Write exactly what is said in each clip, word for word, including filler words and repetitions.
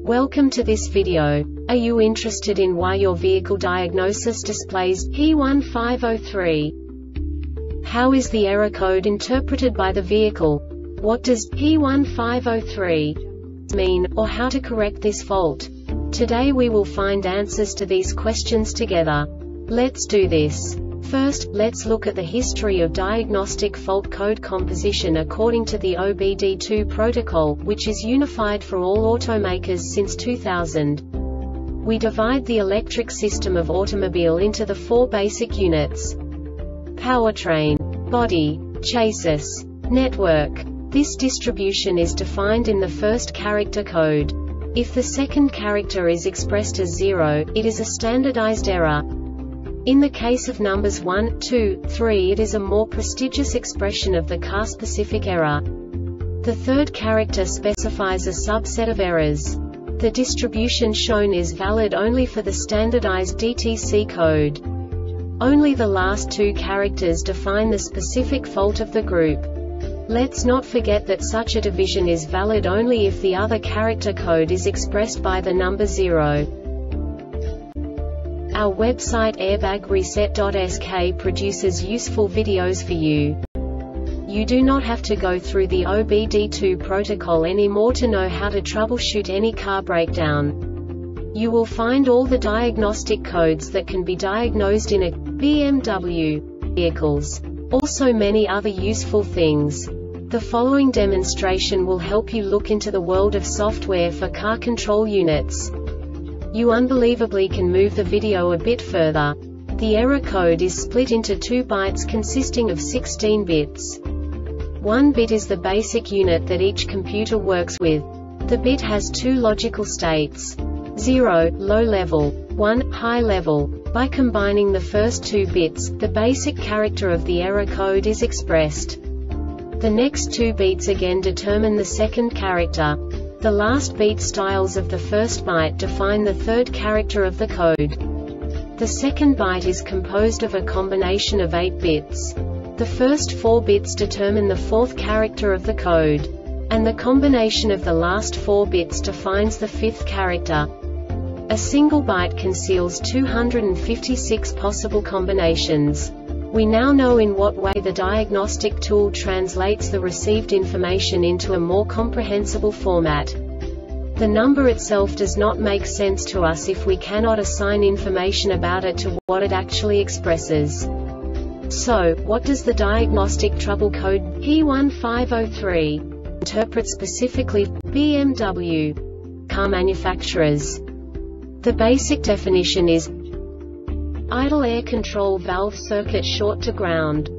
Welcome to this video. Are you interested in why your vehicle diagnosis displays P one five zero three? How is the error code interpreted by the vehicle? What does P one five zero three mean, or how to correct this fault? Today we will find answers to these questions together. Let's do this. First, let's look at the history of diagnostic fault code composition according to the O B D two protocol, which is unified for all automakers since two thousand. We divide the electric system of automobile into the four basic units: powertrain, body, chassis, network. This distribution is defined in the first character code. If the second character is expressed as zero, it is a standardized error. In the case of numbers one, two, three, it is a more prestigious expression of the car-specific error. The third character specifies a subset of errors. The distribution shown is valid only for the standardized D T C code. Only the last two characters define the specific fault of the group. Let's not forget that such a division is valid only if the other character code is expressed by the number zero. Our website airbag reset dot S K produces useful videos for you. You do not have to go through the O B D two protocol anymore to know how to troubleshoot any car breakdown. You will find all the diagnostic codes that can be diagnosed in a B M W vehicles. Also many other useful things. The following demonstration will help you look into the world of software for car control units. You unbelievably can move the video a bit further. The error code is split into two bytes consisting of sixteen bits. One bit is the basic unit that each computer works with. The bit has two logical states: zero, low level, one, high level. By combining the first two bits, the basic character of the error code is expressed. The next two beats again determine the second character. The last beat styles of the first byte define the third character of the code. The second byte is composed of a combination of eight bits. The first four bits determine the fourth character of the code. And the combination of the last four bits defines the fifth character. A single byte conceals two hundred fifty-six possible combinations. We now know in what way the diagnostic tool translates the received information into a more comprehensible format. The number itself does not make sense to us if we cannot assign information about it to what it actually expresses. So, what does the diagnostic trouble code P one five zero three interpret specifically for B M W car manufacturers? The basic definition is idle air control valve circuit short to ground.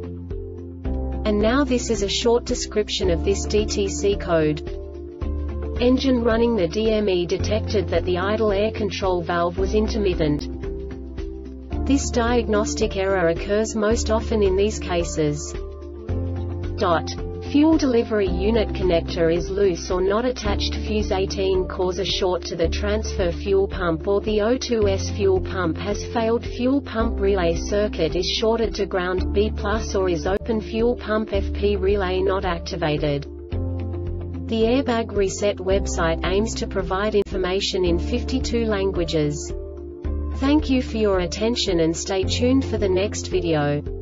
And now this is a short description of this D T C code. Engine running. The D M E detected that the idle air control valve was intermittent. This diagnostic error occurs most often in these cases. Dot. Fuel delivery unit connector is loose or not attached. Fuse eighteen cause a short to the transfer fuel pump, or the O two S fuel pump has failed. Fuel pump relay circuit is shorted to ground B plus, or is open. Fuel pump F P relay not activated. The Airbag Reset website aims to provide information in fifty-two languages. Thank you for your attention and stay tuned for the next video.